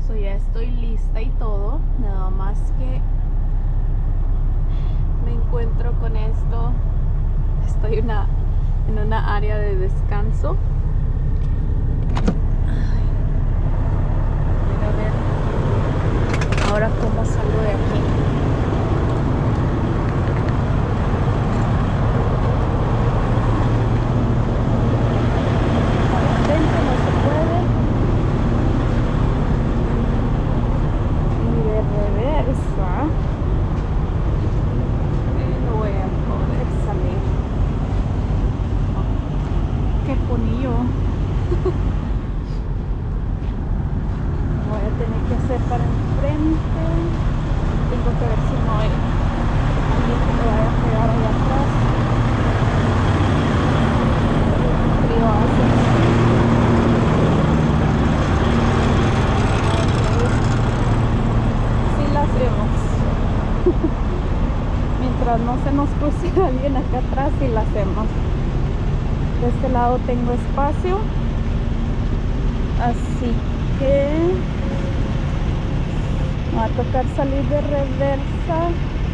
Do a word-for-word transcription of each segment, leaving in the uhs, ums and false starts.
So ya estoy lista y todo, nada más que me encuentro con esto. Estoy una, en una área de descanso. Voy a ver ahora cómo salgo de aquí. Mientras no se nos cruce alguien acá atrás y la hacemos. De este lado tengo espacio, así que me va a tocar salir de reversa.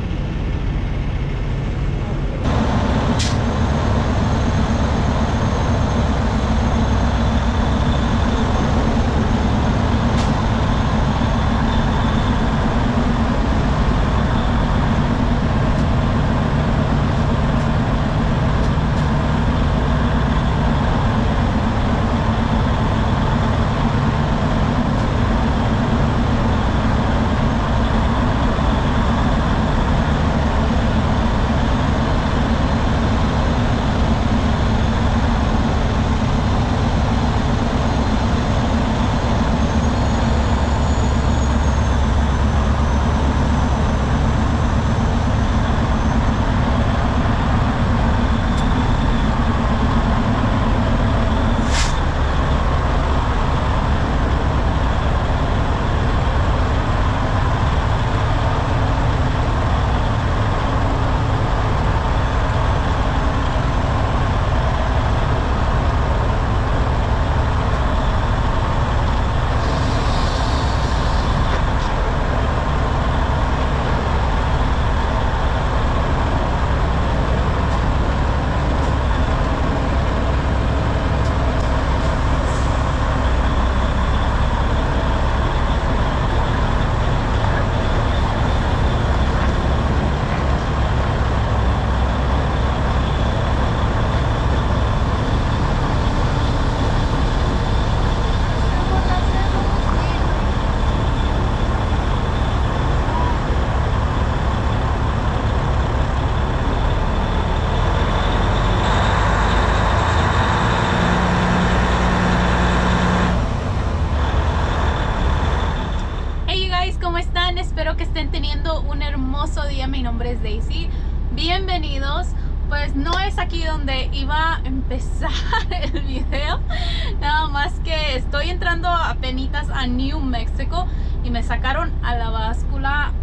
Espero que estén teniendo un hermoso día. Mi nombre es Daisy. Bienvenidos. Pues no es aquí donde iba a empezar el video. Nada más que estoy entrando apenitas a New Mexico y me sacaron a la báscula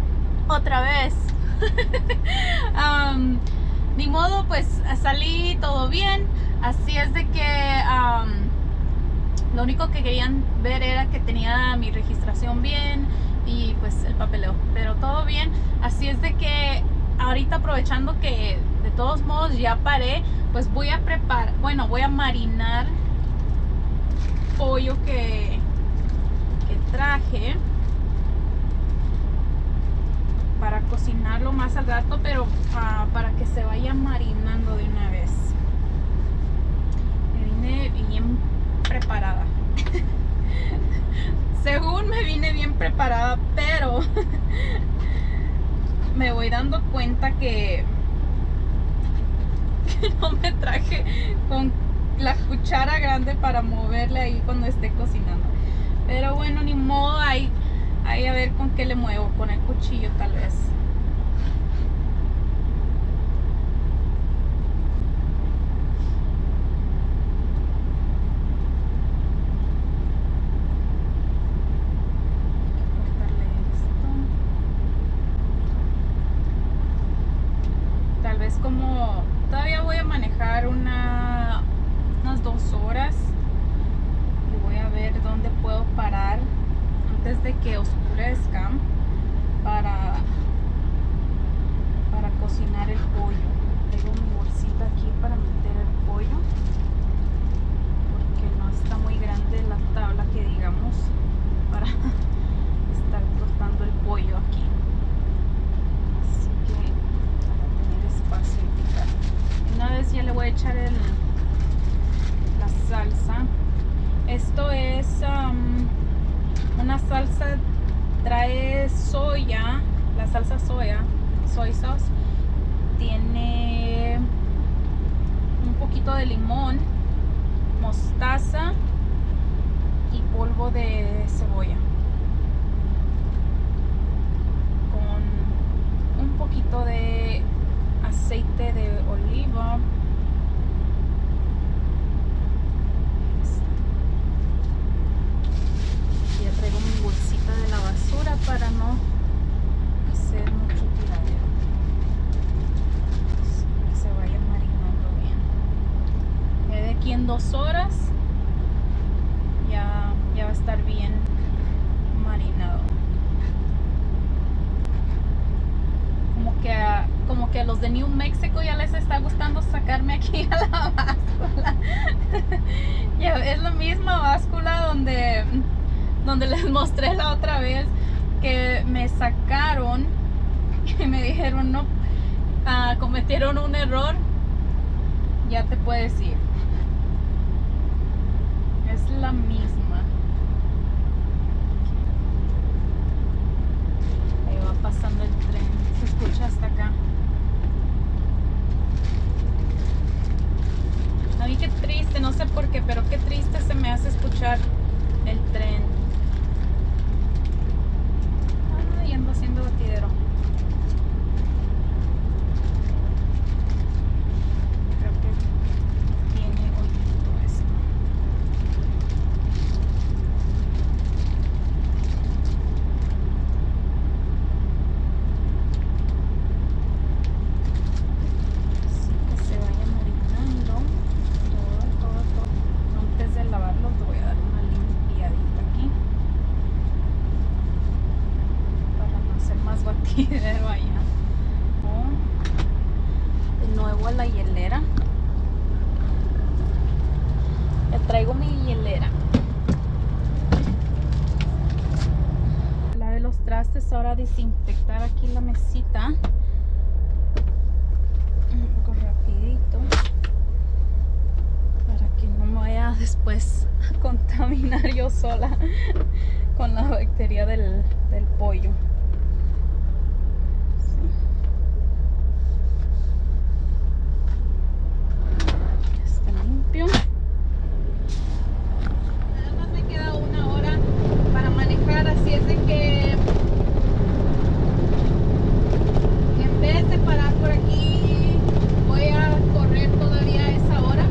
otra vez. um, ni modo, pues salí todo bien. Así es de que um, lo único que querían ver era que tenía mi registración bien y pues el papeleo, pero todo bien. Así es de que ahorita, aprovechando que de todos modos ya paré, pues voy a preparar, bueno, voy a marinar pollo que, que traje para cocinarlo más al rato, pero uh, para que se vaya marinando de una vez. Me vine bien preparada. Según me vine bien preparada, pero me voy dando cuenta que, que no me traje con la cuchara grande para moverle ahí cuando esté cocinando. Pero bueno, ni modo, ahí, ahí a ver con qué le muevo, con el cuchillo tal vez. Como todavía voy a manejar una, unas dos horas y voy a ver dónde puedo parar antes de que oscurezca para, para cocinar el pollo. Tengo mi bolsita aquí para meter el pollo porque no está muy grande la tabla que digamos para estar cortando el pollo aquí, así que para tener espacio y picar. Una vez ya le voy a echar el, la salsa. Esto es um, una salsa, trae soya, la salsa soya, soy sauce, tiene un poquito de limón, mostaza y polvo de cebolla, con un poquito de aceite de oliva. Ya traigo mi bolsita de la basura para no hacer mucho tiradero, que se vaya marinando bien. Ya de aquí en dos horas ya, ya va a estar bien marinado. Como que a, como que a los de New Mexico ya les está gustando sacarme aquí a la báscula. Ya es la misma báscula donde donde les mostré la otra vez que me sacaron y me dijeron no, uh, cometieron un error. Ya te puedes ir. Es la misma. Ahí va pasando el tren, se escucha hasta acá. A mí qué triste, no sé por qué, pero qué triste se me hace escuchar el tren. Ay, ando haciendo batidero. Creo que tiene hoyito esto. Así que se vaya marinando todo, todo, todo. Antes de lavarlo te voy a dar una limpiadita aquí para no hacer más batidero allá. Oh, de nuevo a la hielera. Ya traigo mi hielera. Lavé los trastes, ahora desinfectar aquí la mesita. Un poco rapidito para que no me vaya después a contaminar yo sola con la bacteria del, del pollo. Sí. Ya está limpio. Nada más me queda una hora para manejar, así es de que en vez de parar por aquí voy a correr todavía a esa hora.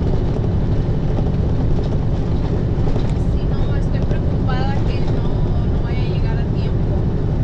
Si no, estoy preocupada que no, no vaya a llegar a tiempo.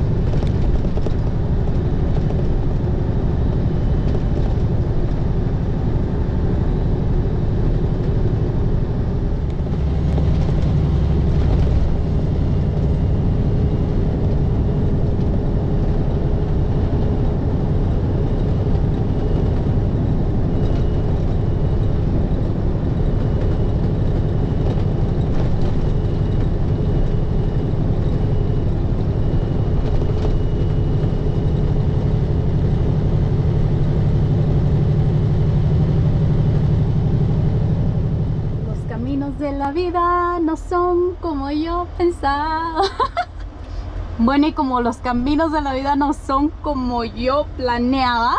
Los caminos de la vida no son como yo pensaba. Bueno, y como los caminos de la vida no son como yo planeaba,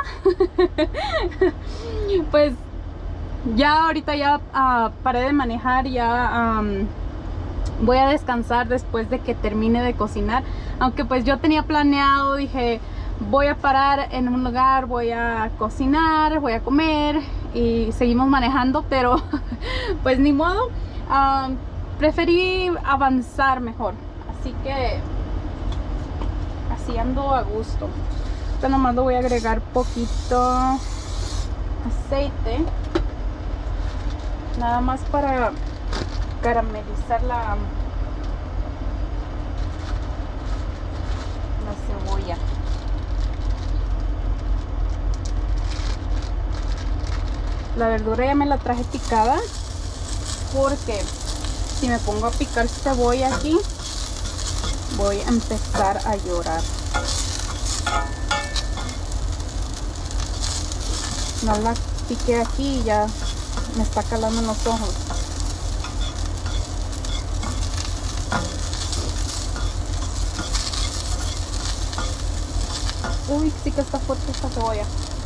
pues ya ahorita ya uh, paré de manejar, ya um, voy a descansar después de que termine de cocinar. Aunque pues yo tenía planeado, dije voy a parar en un lugar, voy a cocinar, voy a comer y seguimos manejando, pero pues ni modo. Um, preferí avanzar mejor, así que así ando a gusto. Ahorita nomás lo voy a agregar poquito aceite, nada más para caramelizar la, La verdura ya me la traje picada, porque si me pongo a picar cebolla aquí, voy a empezar a llorar. No la piqué aquí y ya me está calando en los ojos. Uy, sí que está fuerte esta cebolla.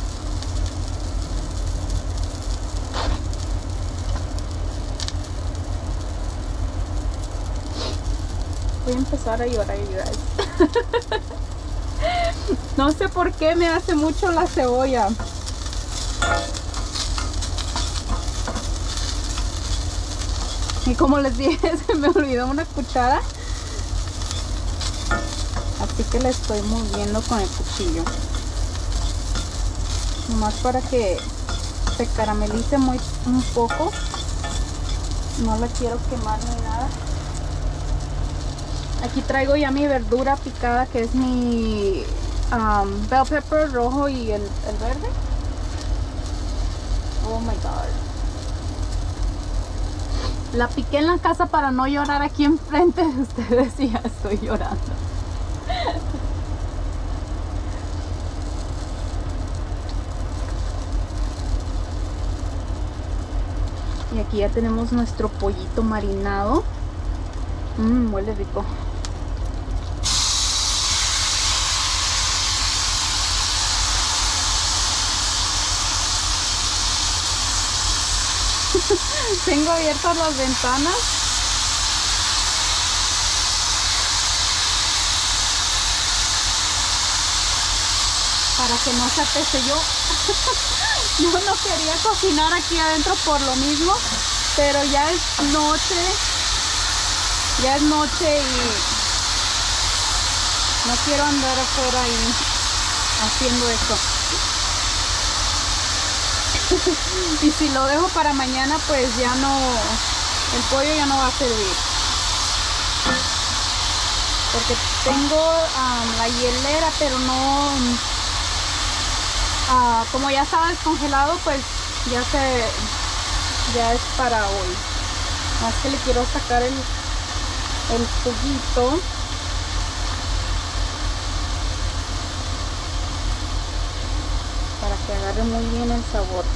Voy a empezar a llorar, you guys. No sé por qué me hace mucho la cebolla. Y como les dije, se me olvidó una cuchara. Así que le estoy moviendo con el cuchillo. Nomás para que se caramelice muy un poco. No la quiero quemar ni nada. Aquí traigo ya mi verdura picada, que es mi um, bell pepper rojo y el, el verde. Oh my god. La piqué en la casa para no llorar aquí enfrente de ustedes y ya estoy llorando. Y aquí ya tenemos nuestro pollito marinado. Mmm, huele rico. Tengo abiertas las ventanas. Para que no se apese yo. Yo no quería cocinar aquí adentro por lo mismo. Pero ya es noche. Ya es noche y no quiero andar afuera ahí haciendo esto. Y si lo dejo para mañana, pues ya no, el pollo ya no va a servir. Porque tengo um, la hielera, pero no, uh, como ya estaba descongelado, pues ya se, ya es para hoy. Más que le quiero sacar el, el juguito. Para que agarre muy bien el sabor.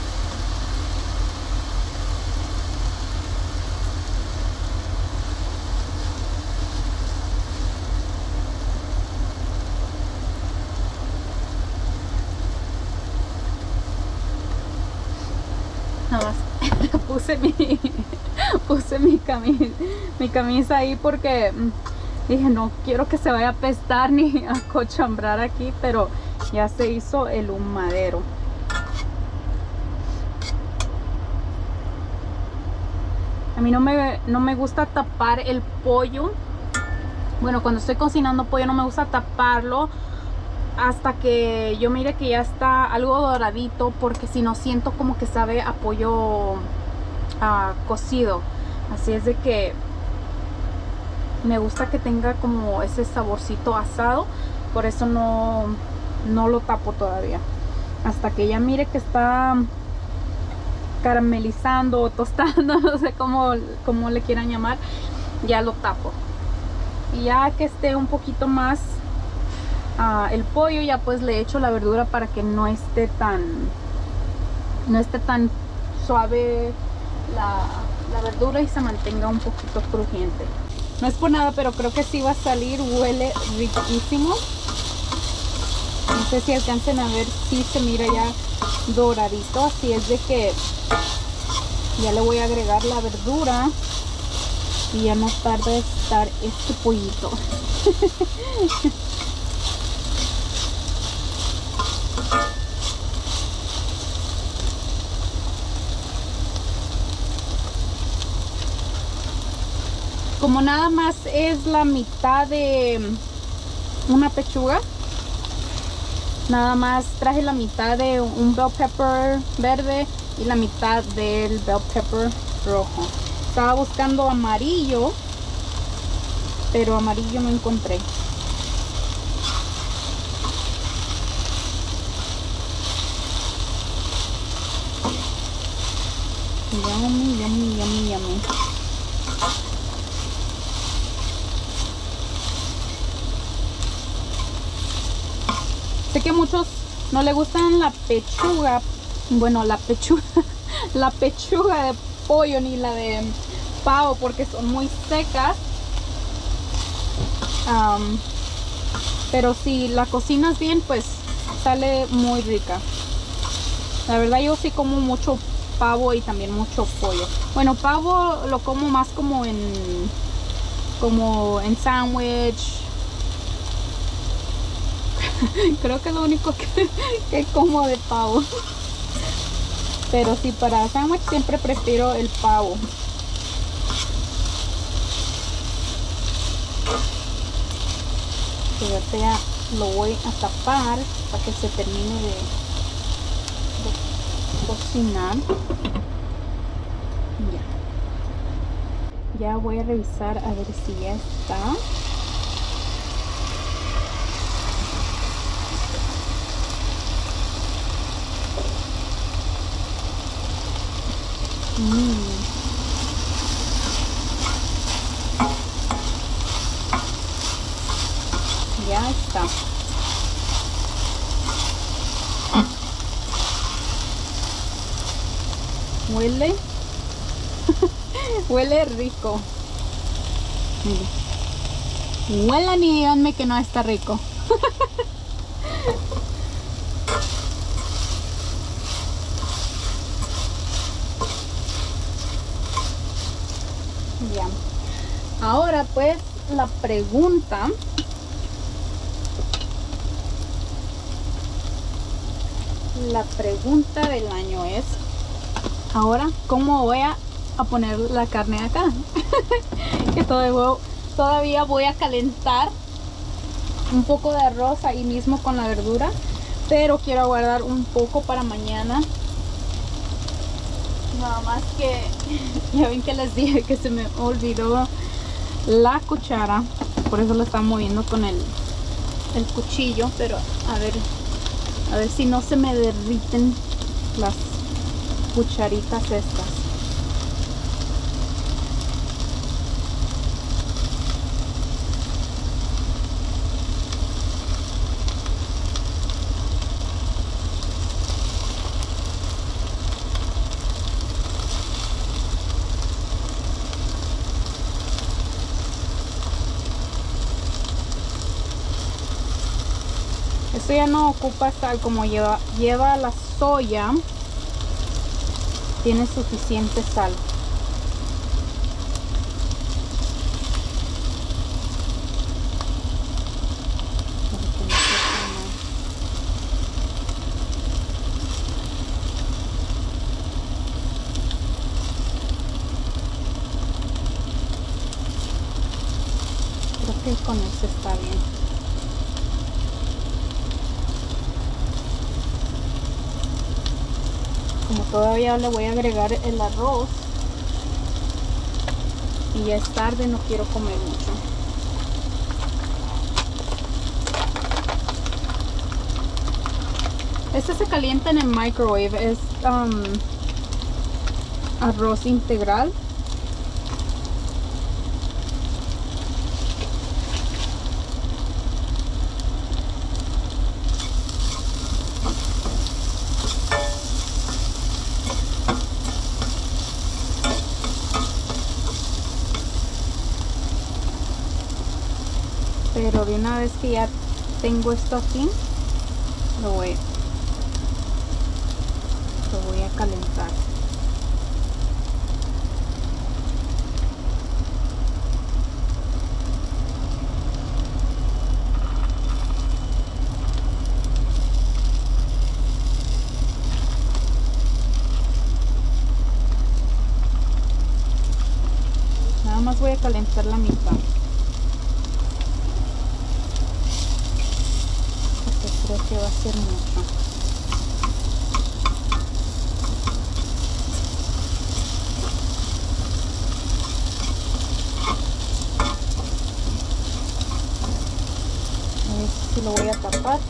Nada más puse mi puse mi camisa, mi camisa ahí porque dije no quiero que se vaya a apestar ni a cochambrar aquí, pero ya se hizo el humadero. A mí no me, no me gusta tapar el pollo. Bueno, cuando estoy cocinando pollo no me gusta taparlo hasta que yo mire que ya está algo doradito, porque si no siento como que sabe a pollo uh, cocido. Así es de que me gusta que tenga como ese saborcito asado. Por eso no, no lo tapo todavía. Hasta que ya mire que está caramelizando o tostando, no sé cómo, cómo le quieran llamar, ya lo tapo. Y ya que esté un poquito más Uh, el pollo, ya pues le echo la verdura para que no esté tan no esté tan suave la, la verdura y se mantenga un poquito crujiente. No es por nada, pero creo que sí va a salir. Huele riquísimo. No sé si alcancen a ver si se mira ya doradito. Así es de que ya le voy a agregar la verdura y ya no tarda en estar este pollito. Como nada más es la mitad de una pechuga, nada más traje la mitad de un bell pepper verde y la mitad del bell pepper rojo. Estaba buscando amarillo, pero amarillo no encontré. Yummy, yummy, yummy, yummy. Sé que a muchos no le gustan la pechuga, bueno, la pechuga, la pechuga de pollo ni la de pavo porque son muy secas. Um, pero si la cocinas bien, pues sale muy rica. La verdad yo sí como mucho pavo y también mucho pollo. Bueno, pavo lo como más como en como en sándwich. Creo que es lo único que, que como de pavo. Pero sí, para sándwich siempre prefiero el pavo. Y ahorita ya lo voy a tapar para que se termine de, de cocinar. Ya. Ya voy a revisar a ver si ya está. Mm. Ya está. Huele. Huele rico. Mire. Huelan y díganme que no está rico. Ya. Ahora pues la pregunta. La pregunta del año es, ahora, ¿cómo voy a, a poner la carne acá? Que todavía, todavía voy a calentar un poco de arroz ahí mismo con la verdura, pero quiero guardar un poco para mañana. Nada más que, ya ven que les dije que se me olvidó la cuchara, por eso lo estaba moviendo con el, el cuchillo, pero a ver... A ver si no se me derriten las cucharitas estas. Esto ya no ocupa sal, como lleva, lleva la soya, tiene suficiente sal. Creo que con eso está bien. Como todavía le voy a agregar el arroz y ya es tarde, no quiero comer mucho. Este se calienta en el microwave, es um, arroz integral. Pero de una vez que ya tengo esto aquí, lo voy, lo voy a calentar. Nada más voy a calentar la mitad. Creo que va a ser mucho. A ver si lo voy a tapar.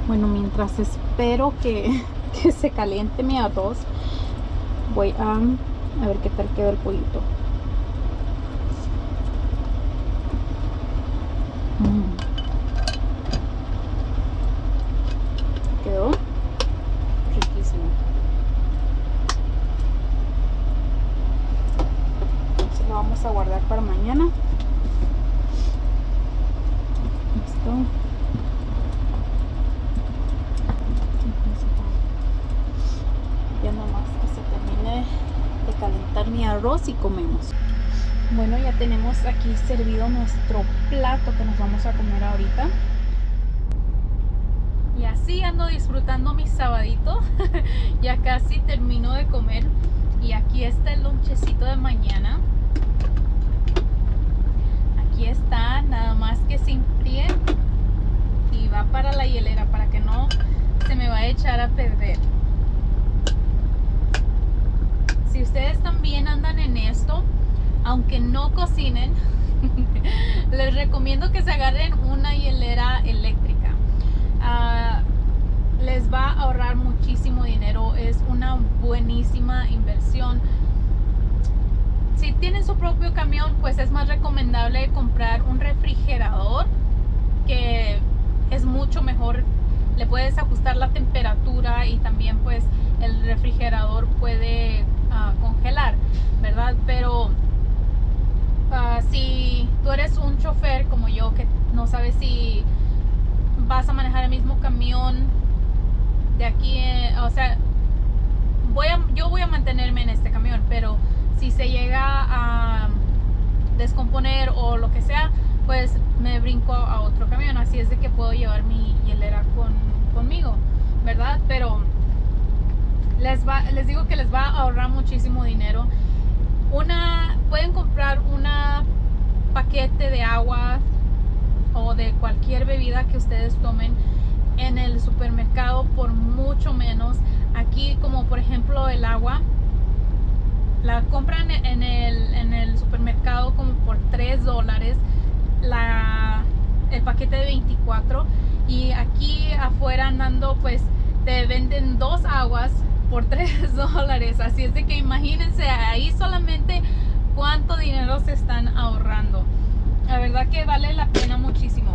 Bueno, mientras espero que, que se caliente mi arroz, voy a, a ver qué tal queda el pollito. Mm. Quedó riquísimo. Entonces lo vamos a guardar para mañana. Listo. Ya nomás que se termine de calentar mi arroz y comemos. Bueno, ya tenemos aquí servido nuestro plato que nos vamos a comer ahorita. Y así ando disfrutando mi sabadito. Ya casi termino de comer. Y aquí está el lonchecito de mañana. Aquí está, nada más que se enfríe. Y va para la hielera para que no se me vaya a echar a perder. Si ustedes también andan en esto, aunque no cocinen, les recomiendo que se agarren una hielera eléctrica. Uh, les va a ahorrar muchísimo dinero. Es una buenísima inversión. Si tienen su propio camión, pues es más recomendable comprar un refrigerador, que es mucho mejor. Le puedes ajustar la temperatura y también pues el refrigerador puede uh, congelar, ¿verdad? Pero uh, si tú eres un chofer como yo que no sabes si vas a manejar el mismo camión de aquí, eh, o sea, voy a, yo voy a mantenerme en este camión, pero si se llega a descomponer o lo que sea, pues me brinco a otro camión. Así es de que puedo llevar mi hielera con, conmigo, ¿verdad? Pero les, va, les digo que les va a ahorrar muchísimo dinero. Una, pueden comprar una paquete de agua o de cualquier bebida que ustedes tomen en el supermercado por mucho menos. Aquí, como por ejemplo el agua, la compran en el, en el supermercado como por tres dólares la, el paquete de veinticuatro, y aquí afuera andando pues te venden dos aguas por tres dólares. Así es de que imagínense ahí solamente cuánto dinero se están ahorrando. La verdad que vale la pena muchísimo.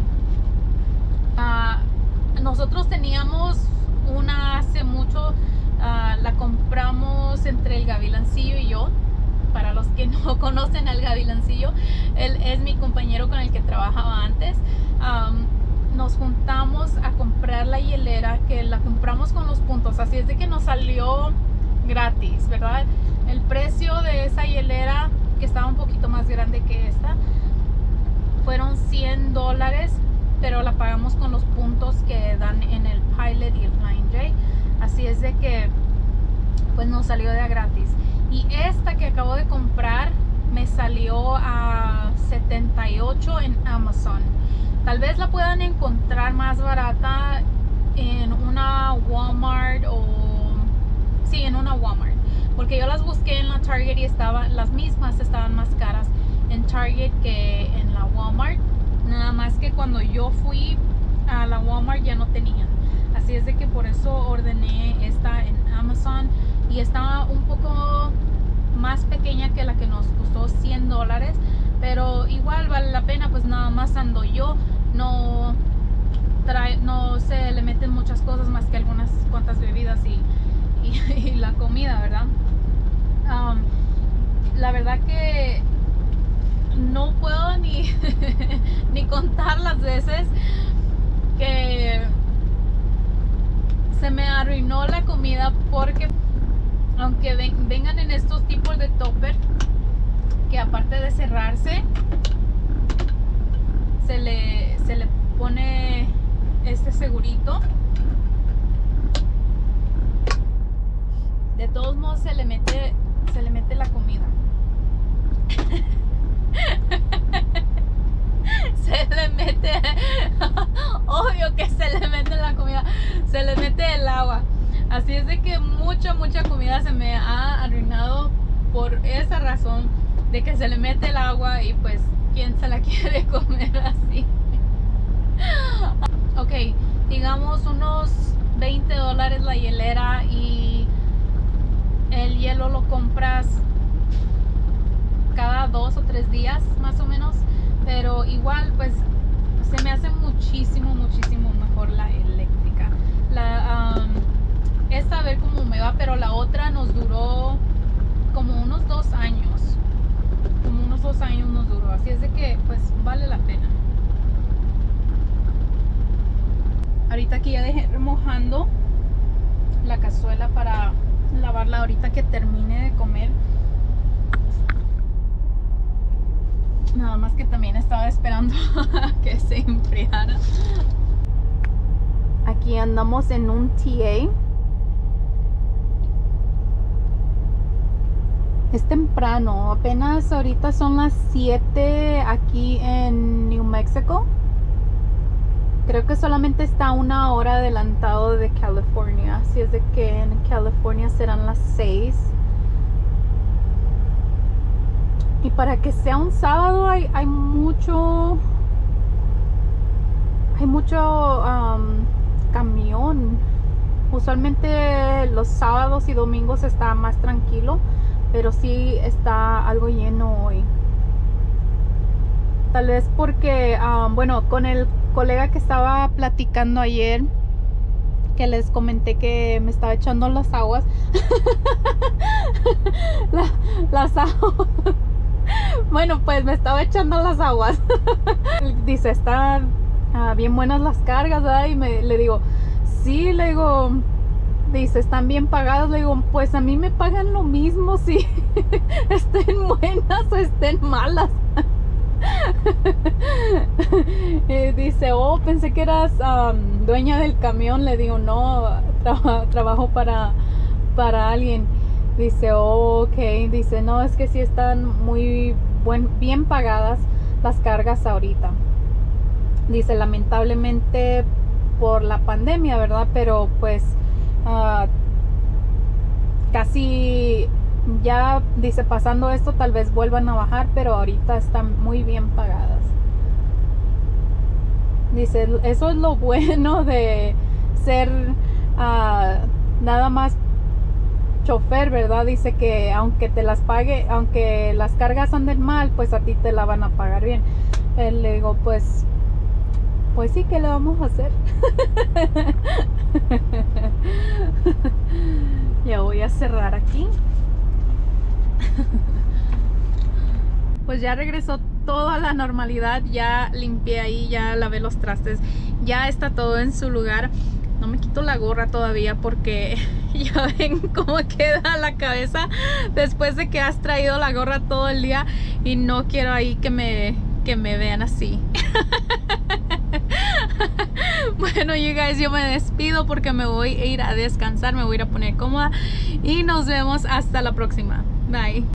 Uh, nosotros teníamos una hace mucho, uh, la compramos entre el Gavilancillo y yo. Para los que no conocen al Gavilancillo, él es mi compañero con el que trabajaba antes. Um, nos juntamos a comprar la hielera, que la compramos con los puntos, así es de que nos salió gratis, ¿verdad? El precio de esa hielera, que estaba un poquito más grande que esta, fueron cien dólares, pero la pagamos con los puntos que dan en el Pilot y el Flying J. Así es de que pues nos salió de a gratis. Y esta que acabo de comprar me salió a setenta y ocho en Amazon. Tal vez la puedan encontrar más barata en una Walmart o... sí, en una Walmart. Porque yo las busqué en la Target y estaban, las mismas estaban más caras en Target que en la Walmart. Nada más que cuando yo fui a la Walmart ya no tenían. Así es de que por eso ordené esta en Amazon. Y estaba un poco más pequeña que la que nos costó cien dólares, pero igual vale la pena. Pues nada más ando yo, no trae, no se le meten muchas cosas más que algunas cuantas bebidas y, y, y la comida, ¿verdad? Um, la verdad que no puedo ni, ni contar las veces que se me arruinó la comida, porque aunque ven, vengan en estos tipos de topper, que aparte de cerrarse se le, se le pone este segurito, de todos modos se le mete, se le mete la comida. Se le mete, obvio que se le mete la comida, se le mete el agua. Así es de que mucha, mucha comida se me ha arruinado por esa razón, de que se le mete el agua y pues quién se la quiere comer así. Ok, digamos unos veinte dólares la hielera, y el hielo lo compras cada dos o tres días más o menos, pero igual pues se me hace muchísimo muchísimo mejor la eléctrica. La um, esta, a ver cómo me va, pero la otra nos duró como unos dos años, como unos dos años nos duró, así es de que pues vale la pena. Ahorita aquí ya dejé remojando la cazuela para lavarla ahorita que termine de comer. Nada más que también estaba esperando a que se enfriara. Aquí andamos en un T A. Es temprano, apenas ahorita son las siete aquí en New Mexico. Creo que solamente está una hora adelantado de California, así es de que en California serán las seis. Y para que sea un sábado hay, hay mucho hay mucho um, camión. Usualmente los sábados y domingos está más tranquilo, pero sí está algo lleno hoy. Tal vez porque um, bueno, con el colega que estaba platicando ayer, que les comenté que me estaba echando las aguas La, las aguas bueno, pues me estaba echando las aguas. Dice, están uh, bien buenas las cargas, ¿verdad? Y me, le digo, sí, le digo, dice, están bien pagadas. Le digo, pues a mí me pagan lo mismo si estén buenas o estén malas. Y dice, oh, pensé que eras um, dueña del camión. Le digo, no, tra trabajo para, para alguien. Dice, oh, ok. Dice, no, es que sí están muy buen, bien pagadas las cargas ahorita. Dice, lamentablemente por la pandemia, ¿verdad? Pero pues uh, casi ya, dice, pasando esto tal vez vuelvan a bajar, pero ahorita están muy bien pagadas. Dice, eso es lo bueno de ser uh, nada más chofer, ¿verdad? Dice que aunque te las pague, aunque las cargas anden mal, pues a ti te la van a pagar bien. Él le digo, pues pues sí, ¿qué le vamos a hacer? Ya voy a cerrar aquí. Pues ya regresó todo a la normalidad. Ya limpié ahí, ya lavé los trastes, ya está todo en su lugar. No me quito la gorra todavía porque ya ven cómo queda la cabeza después de que has traído la gorra todo el día, y no quiero ahí que me, que me vean así. Bueno, you guys, yo me despido porque me voy a ir a descansar, me voy a ir a poner cómoda, y nos vemos hasta la próxima. Bye.